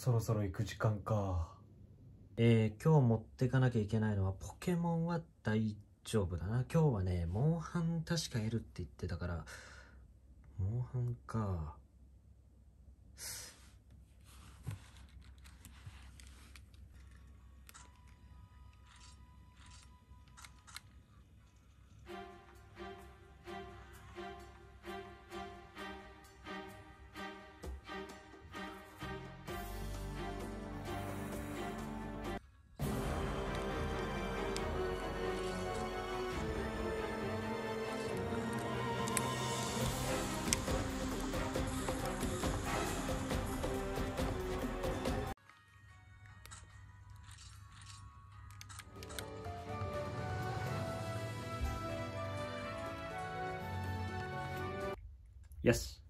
そろそろ行く時間か。 今日持ってかなきゃいけないのはポケモンは大丈夫だな。今日はね、モンハン確か得るって言ってたから、モンハンか。 よし。